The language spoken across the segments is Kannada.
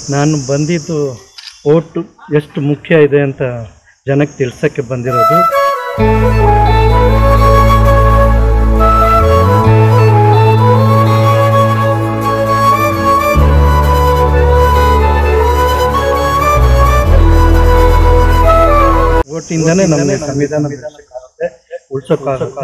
ನಾನು ಬಂದಿದ್ದು ಓಟು ಎಷ್ಟು ಮುಖ್ಯ ಇದೆ ಅಂತ ಜನಕ್ಕೆ ತಿಳಿಸೋಕ್ಕೆ ಬಂದಿರೋದು. ಓಟಿಂದನೇ ನಮಗೆ ಸಂವಿಧಾನ ಬೆಳೆಸೋಕ್ಕಾಗುತ್ತೆ, ಉಳಿಸೋಕ್ಕಾಗುತ್ತೆ.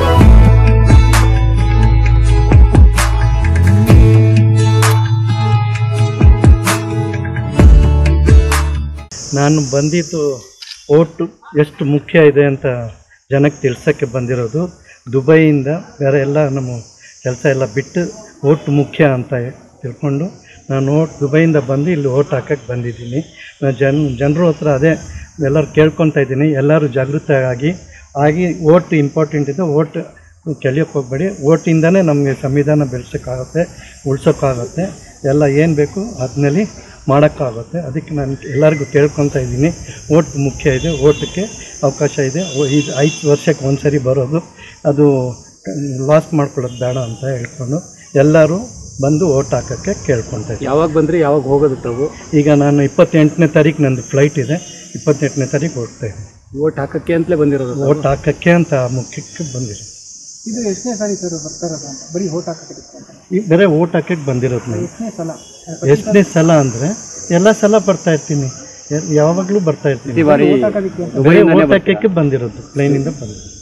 ನಾನು ಬಂದಿದ್ದು ಓಟು ಎಷ್ಟು ಮುಖ್ಯ ಇದೆ ಅಂತ ಜನಕ್ಕೆ ತಿಳಿಸೋಕ್ಕೆ ಬಂದಿರೋದು. ದುಬೈಯಿಂದ ಬೇರೆ ಎಲ್ಲ ನಮ್ಮ ಕೆಲಸ ಎಲ್ಲ ಬಿಟ್ಟು ಓಟು ಮುಖ್ಯ ಅಂತ ತಿಳ್ಕೊಂಡು ನಾನು ದುಬೈಯಿಂದ ಬಂದು ಇಲ್ಲಿ ಓಟ್ ಹಾಕೋಕ್ಕೆ ಬಂದಿದ್ದೀನಿ. ನಾನು ಜನರ ಹತ್ರ ಅದೇ ಎಲ್ಲರೂ ಕೇಳ್ಕೊತಾ ಇದ್ದೀನಿ, ಎಲ್ಲರೂ ಜಾಗೃತರಾಗಿ ಓಟ್ ಇಂಪಾರ್ಟೆಂಟ್ ಇದೆ. ಓಟ್ ಕೆಳಿಯೋಕ್ಕೆ ಹೋಗಬೇಡಿ. ಓಟಿಂದನೇ ನಮಗೆ ಸಂವಿಧಾನ ಬೆಳೆಸೋಕ್ಕಾಗುತ್ತೆ, ಉಳಿಸೋಕ್ಕಾಗುತ್ತೆ. ಎಲ್ಲ ಏನು ಬೇಕು ಅದನ್ನಲ್ಲಿ ಮಾಡೋಕ್ಕಾಗುತ್ತೆ. ಅದಕ್ಕೆ ನಾನು ಎಲ್ಲರಿಗೂ ಕೇಳ್ಕೊತಾ ಇದ್ದೀನಿ, ಓಟ್ ಮುಖ್ಯ ಇದೆ, ಓಟಕ್ಕೆ ಅವಕಾಶ ಇದೆ. ಇದು 5 ವರ್ಷಕ್ಕೆ ಒಂದು ಸರಿ ಬರೋದು, ಅದು ಲಾಸ್ ಮಾಡ್ಕೊಳ್ಳೋದು ಬೇಡ ಅಂತ ಹೇಳ್ಕೊಂಡು ಎಲ್ಲರೂ ಬಂದು ಓಟ್ ಹಾಕೋಕ್ಕೆ ಕೇಳ್ಕೊತಾ ಇದ್ದೀನಿ. ಯಾವಾಗ ಬಂದರೆ ಯಾವಾಗ ಹೋಗೋದು ತಾವು? ಈಗ ನಾನು 28ನೇ ತಾರೀಕು ನಂದು ಫ್ಲೈಟ್ ಇದೆ, 28ನೇ ತಾರೀಕು ಹೋಗ್ತಾ ಇದ್ದೀನಿ. ಓಟ್ ಹಾಕೋಕ್ಕೆ ಅಂತಲೇ ಬಂದಿರೋದು? ಓಟ್ ಹಾಕೋಕ್ಕೆ ಅಂತ ಮುಖ್ಯಕ್ಕೆ ಬಂದಿರೋದು. ಇದು ಎಷ್ಟನೇ ಸಾರಿ ಸರ್ ಬರ್ತಾ ಇರೋದು? ಬರೀ ಓಟ್ ಹಾಕೋಕ್ಕೆ ಈಗ ಬೇರೆ ಓಟ್ ಹಾಕೋಕ್ಕೆ ಬಂದಿರೋದು. ನಾನು ಎಷ್ಟನೇ ಸಲ ಅಂದರೆ ಎಲ್ಲ ಸಲ ಬರ್ತಾ ಇರ್ತೀನಿ, ಯಾವಾಗಲೂ ಬರ್ತಾ ಇರ್ತೀನಿ. ಬರೀ ಓಟ್ ಹಾಕೋಕ್ಕೆ ಬಂದಿರೋದು, ಪ್ಲೇನಿಂದ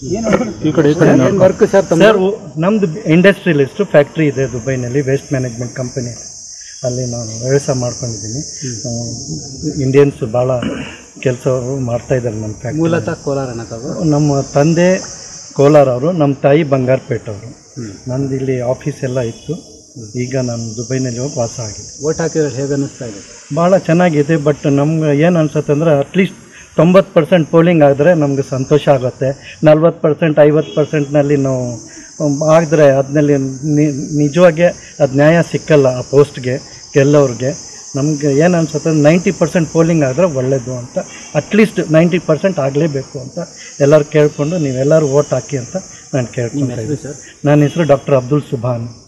ಬಂದಿರೋದು. ವರ್ಕ್ ಸರ್ ನಮ್ಮದು ಇಂಡಸ್ಟ್ರಿಯಲಿಸ್ಟು ಫ್ಯಾಕ್ಟ್ರಿ ಇದೆ ದುಬೈನಲ್ಲಿ, ವೇಸ್ಟ್ ಮ್ಯಾನೇಜ್ಮೆಂಟ್ ಕಂಪನಿ. ಅಲ್ಲಿ ನಾನು ವ್ಯವಸಾಯ ಮಾಡ್ಕೊಂಡಿದ್ದೀನಿ. ಇಂಡಿಯನ್ಸ್ ಭಾಳ ಕೆಲಸ ಮಾಡ್ತಾಯಿದ್ದಾರೆ ನಮ್ಮ ಫ್ಯಾಕ್ಟ್ರಿ. ಮೂಲತಃ ಕೋಲಾರನ ತಾವು? ನಮ್ಮ ತಂದೆ ಕೋಲಾರ ಅವರು, ನಮ್ಮ ತಾಯಿ ಬಂಗಾರಪೇಟೆ ಅವರು. ನಂದು ಇಲ್ಲಿ ಆಫೀಸ್ ಎಲ್ಲ ಇತ್ತು. ಈಗ ನಾನು ದುಬೈನಲ್ಲಿ ಹೋಗಿ ವಾಸ ಆಗಿದೆ. ಓಟ್ ಹಾಕಿರೋದು ಹೇಗೆ ಅನ್ನಿಸ್ತಾ ಇದೆ? ಭಾಳ ಚೆನ್ನಾಗಿದೆ. ಬಟ್ ನಮ್ಗೆ ಏನು ಅನ್ಸುತ್ತೆ ಅಂದರೆ ಅಟ್ಲೀಸ್ಟ್ 90% ಪೋಲಿಂಗ್ ಆದರೆ ನಮಗೆ ಸಂತೋಷ ಆಗುತ್ತೆ. 40% 50%ನಲ್ಲಿ ನಾವು ಆಗಿದ್ರೆ ಅದನ್ನಲ್ಲಿ ನಿಜವಾಗಿ ಅದು ನ್ಯಾಯ ಸಿಕ್ಕಲ್ಲ ಆ ಪೋಸ್ಟ್ಗೆ ಗೆಲ್ಲೋರಿಗೆ. ನಮಗೆ ಏನು ಅನ್ಸುತ್ತೆ 90% ಪೋಲಿಂಗ್ ಆದರೆ ಒಳ್ಳೆಯದು ಅಂತ. ಅಟ್ಲೀಸ್ಟ್ 90% ಆಗಲೇಬೇಕು ಅಂತ ಎಲ್ಲರೂ ಕೇಳಿಕೊಂಡು ನೀವೆಲ್ಲರೂ ಓಟ್ ಹಾಕಿ ಅಂತ ನಾನು ಕೇಳ್ಕೊಳ್ತಾ ಇದ್ದೀನಿ. ನನ್ನ ಹೆಸರು ಡಾಕ್ಟರ್ ಅಬ್ದುಲ್ ಸುಬಾನ್.